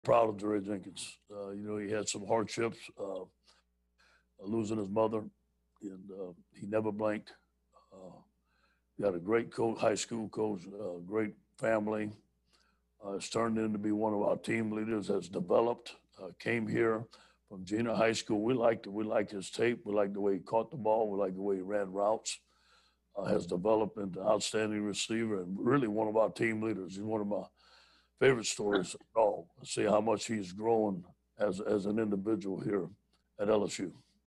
proud of Jaray Jenkins. He had some hardships, losing his mother, and he never blanked. Uh, he had a great coach, high school coach, great family. Has turned into be one of our team leaders. Has developed. Came here from junior high school. We liked it. We liked his tape. We liked the way he caught the ball. We liked the way he ran routes. Has developed into an outstanding receiver and really one of our team leaders. He's one of my favorite stories at all. See how much he's grown as an individual here at LSU.